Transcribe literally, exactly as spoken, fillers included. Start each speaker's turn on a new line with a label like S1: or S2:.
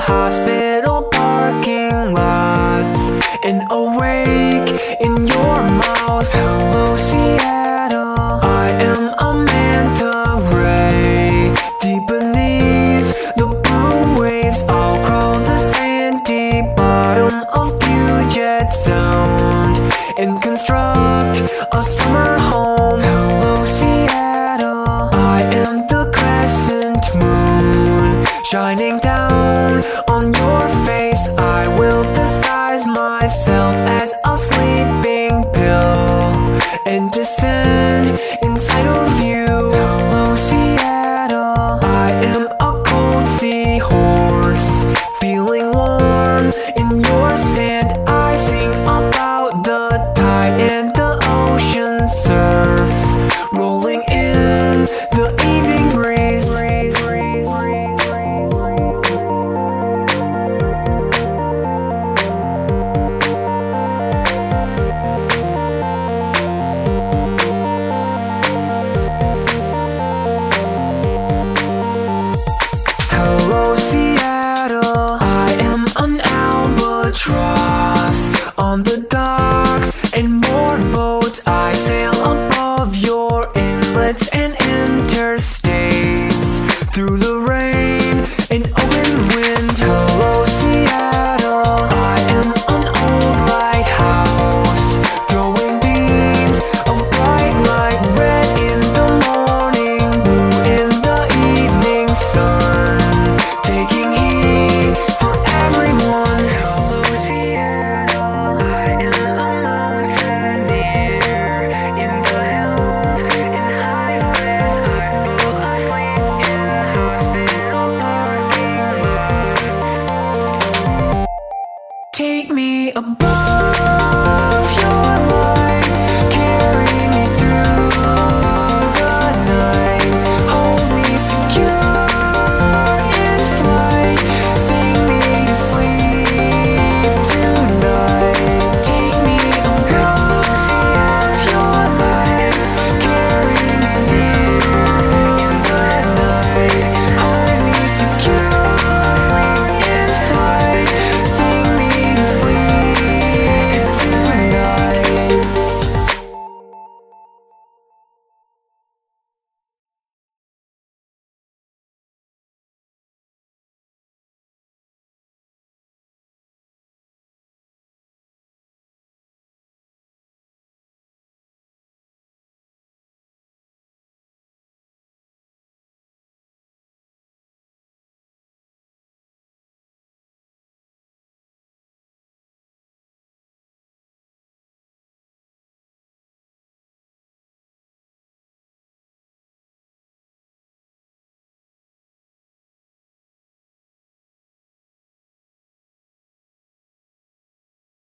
S1: hospital parking lots, and awake in your mouth. Hello, Seattle. I am a manta ray. Deep beneath the blue waves, I'll crawl the sandy bottom of Puget Sound and construct a summer home. Hello, Seattle. I am the crescent moon shining down on your face. I will disguise myself as a sleeping pill and descend inside of you. Hello, Seattle. I am a cold seahorse, feeling warm in your sand. I sing about the tide and the ocean surf, rolling in the evening breeze. Hello, Seattle. I am an albatross on the docks and more boats. I sail above your inlets and interstates, through the rain and open wind. Hello, Seattle. I am an old lighthouse, throwing beams of bright light, red in the morning, blue in the evening sun, taking heat for everyone. Hello, Seattle. I am a mountaineer in the hills and highlands. I fall asleep in hospital parking lots. Take me above